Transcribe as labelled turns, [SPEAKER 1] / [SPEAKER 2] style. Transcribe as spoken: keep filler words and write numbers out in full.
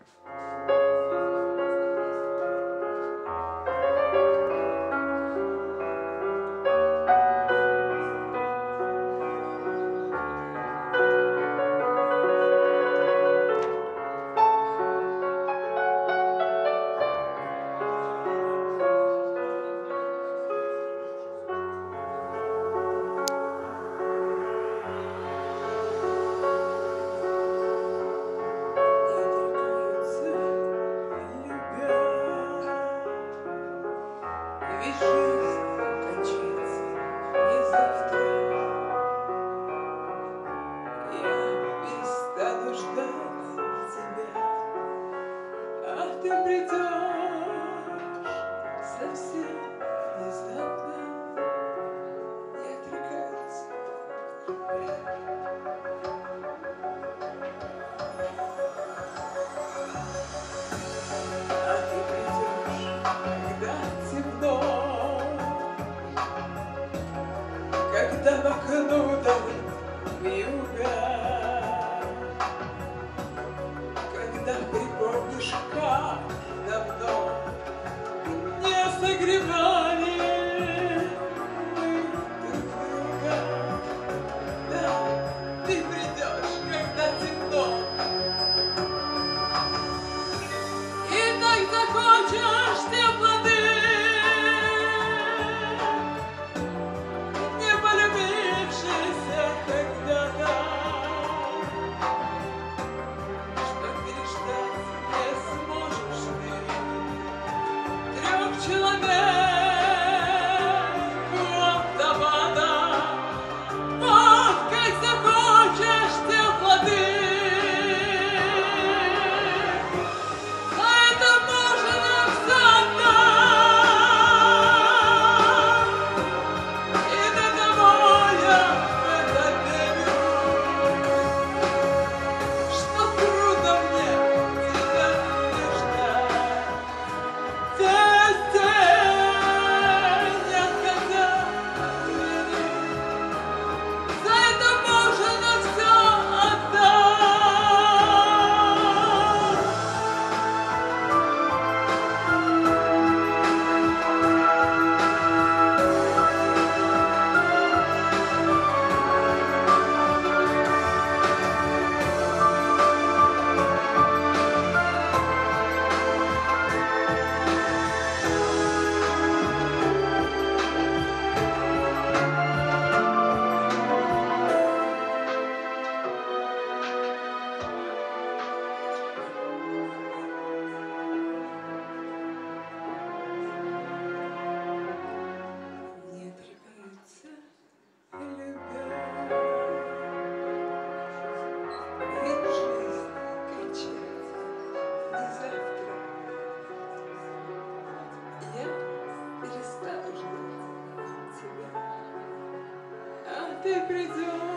[SPEAKER 1] Когда в окно давит вьюга, когда припомнишь, как давно не согревали мы друг друга. Да, ты придешь, когда темно, и так захочешь теплоты. Человек от табана, вот как захочешь теплоты. А это можно все отдать. И до того я это верю, что трудно мне тебя не ждать. Ты придешь.